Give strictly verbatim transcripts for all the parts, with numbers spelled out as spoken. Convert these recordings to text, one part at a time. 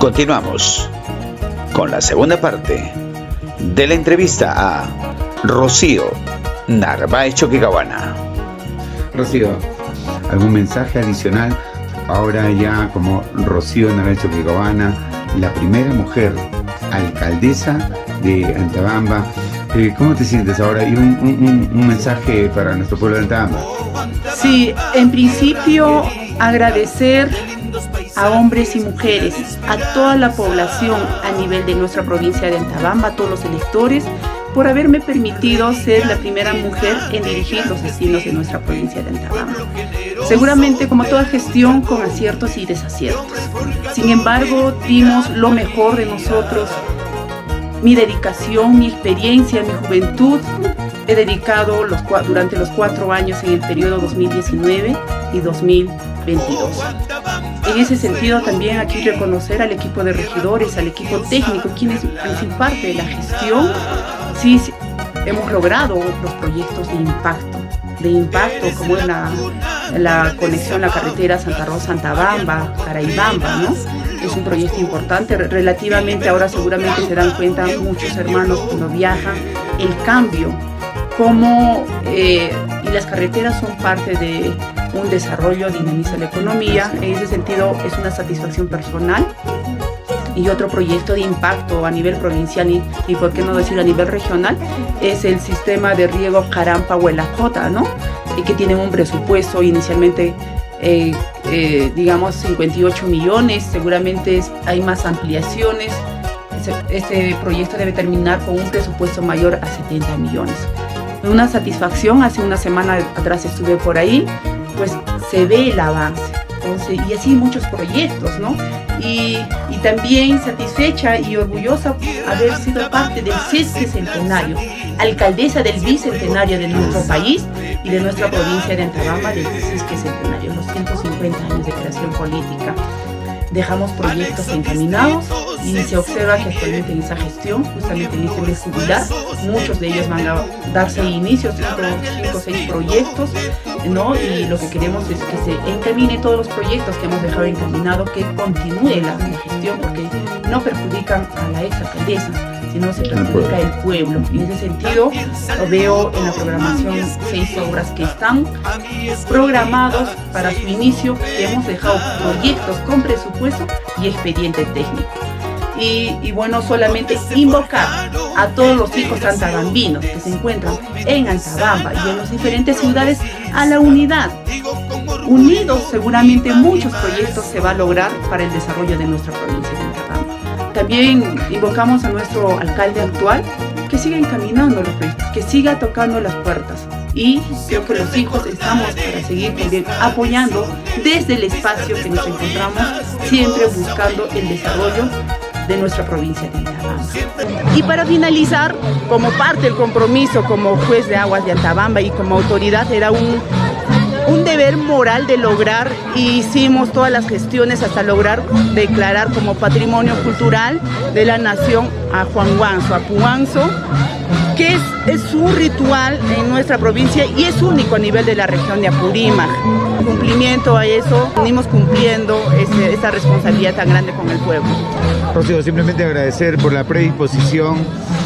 Continuamos con la segunda parte de la entrevista a Rocío Narváez Choquequavana. Rocío, ¿algún mensaje adicional? Ahora ya como Rocío Narváez Choquequavana, la primera mujer alcaldesa de Antabamba, eh, ¿cómo te sientes ahora? Y un, un, un mensaje para nuestro pueblo de Antabamba. Sí, en principio agradecer a hombres y mujeres, a toda la población a nivel de nuestra provincia de Antabamba, a todos los electores, por haberme permitido ser la primera mujer en dirigir los destinos de nuestra provincia de Antabamba. Seguramente, como toda gestión, con aciertos y desaciertos. Sin embargo, dimos lo mejor de nosotros, mi dedicación, mi experiencia, mi juventud. He dedicado los, durante los cuatro años en el periodo dos mil diecinueve y dos mil veintidós. En ese sentido, también aquí reconocer al equipo de regidores, al equipo técnico, quienes han sido parte de la gestión. Sí, hemos logrado los proyectos de impacto, de impacto como en la, la conexión, la carretera Santa Rosa, Antabamba, Caraibamba, ¿no? Es un proyecto importante, relativamente ahora seguramente se dan cuenta muchos hermanos cuando viajan, el cambio, como eh, y las carreteras son parte de un desarrollo, dinamiza la economía. En ese sentido es una satisfacción personal. Y otro proyecto de impacto a nivel provincial y, y por qué no decir a nivel regional es el sistema de riego Carampa-Huelajota, ¿no? Y que tiene un presupuesto inicialmente eh, eh, digamos cincuenta y ocho millones, seguramente es, hay más ampliaciones. Este proyecto debe terminar con un presupuesto mayor a setenta millones. Una satisfacción, hace una semana atrás estuve por ahí, pues se ve el avance. Entonces, y así muchos proyectos, ¿no? Y, y también satisfecha y orgullosa haber sido parte del sesque centenario, alcaldesa del bicentenario de nuestro país y de nuestra provincia de Antabamba, del sesque centenario, los ciento cincuenta años de creación política. Dejamos proyectos encaminados y se observa que actualmente en esa gestión, justamente en este mes jubilar, muchos de ellos van a darse inicio, cinco o seis proyectos, ¿no? Y lo que queremos es que se encamine todos los proyectos que hemos dejado encaminados, que continúe la, la gestión, porque no perjudican a la ex alcaldesa, sino se perjudica al pueblo. Y en ese sentido, lo veo en la programación seis obras que están programados para su inicio, que hemos dejado proyectos con presupuesto y expediente técnico. Y, y bueno, solamente invocar a todos los hijos antabambinos que se encuentran en Antabamba y en las diferentes ciudades a la unidad. Unidos seguramente muchos proyectos se va a lograr para el desarrollo de nuestra provincia de Antabamba. También invocamos a nuestro alcalde actual que siga encaminando los proyectos, que siga tocando las puertas. Y creo que los hijos estamos para seguir también apoyando desde el espacio que nos encontramos, siempre buscando el desarrollo de nuestra provincia de Antabamba. Y para finalizar, como parte del compromiso como juez de aguas de Antabamba y como autoridad, era un, un deber moral de lograr, y hicimos todas las gestiones hasta lograr declarar como patrimonio cultural de la nación a Huanguanzo, a Puanzo, que es, es un ritual en nuestra provincia y es único a nivel de la región de Apurímac. Cumplimiento a eso, venimos cumpliendo ese, esta responsabilidad tan grande con el pueblo. Rocío, simplemente agradecer por la predisposición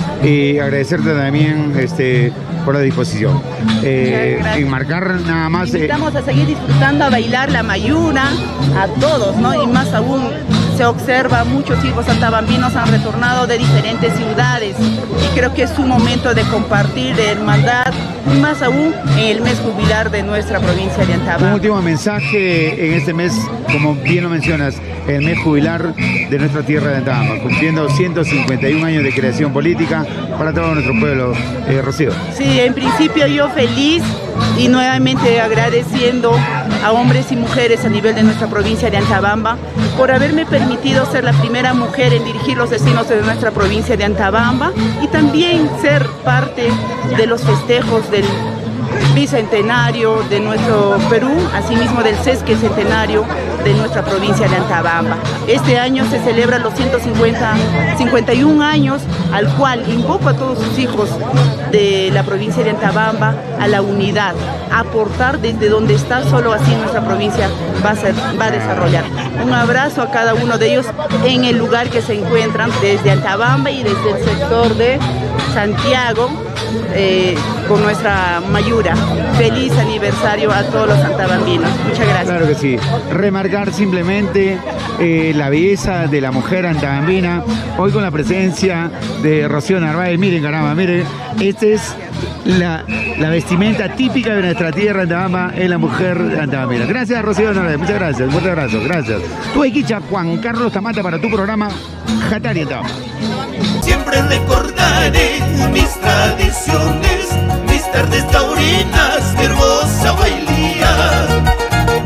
y agradecerte también este, por la disposición. Eh, enmarcar nada más... Eh, Invitamos a seguir disfrutando, a bailar la mayuna, a todos, ¿no? Y más aún, se observa, muchos hijos antabambinos han retornado de diferentes ciudades y creo que es un momento de compartir, de hermandad, y más aún en el mes jubilar de nuestra provincia de Antabamba. Un último mensaje en este mes, como bien lo mencionas, el mes jubilar de nuestra tierra de Antabamba, cumpliendo ciento cincuenta y un años de creación política para todo nuestro pueblo. Eh, Rocío. Sí, en principio yo feliz y nuevamente agradeciendo a hombres y mujeres a nivel de nuestra provincia de Antabamba por haberme permitido ser la primera mujer en dirigir los destinos de nuestra provincia de Antabamba y también ser parte de los festejos del bicentenario de nuestro Perú, asimismo del sesque centenario de nuestra provincia de Antabamba. Este año se celebran los ciento cincuenta y un años, al cual invoco a todos sus hijos de la provincia de Antabamba a la unidad, a aportar desde donde está, solo así nuestra provincia va a, ser, va a desarrollar. Un abrazo a cada uno de ellos en el lugar que se encuentran, desde Antabamba y desde el sector de Santiago, eh, con nuestra Mayura. Feliz aniversario a todos los antabambinos. Muchas gracias. Claro que sí. Remarcar simplemente eh, la belleza de la mujer antabambina, hoy con la presencia de Rocío Narváez. Miren, caramba, miren, esta es la, la vestimenta típica de nuestra tierra Antabamba, es la mujer antabambina. Gracias, Rocío Narváez, muchas gracias, un fuerte abrazo, gracias. Tu equicha, Juan Carlos Tamata, para tu programa Jatari Antabamba. Siempre recordaré mis tradiciones, mis tardes taurinas, mi hermosa bailía.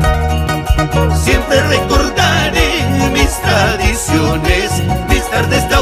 Siempre recordaré mis tradiciones, mis tardes taurinas.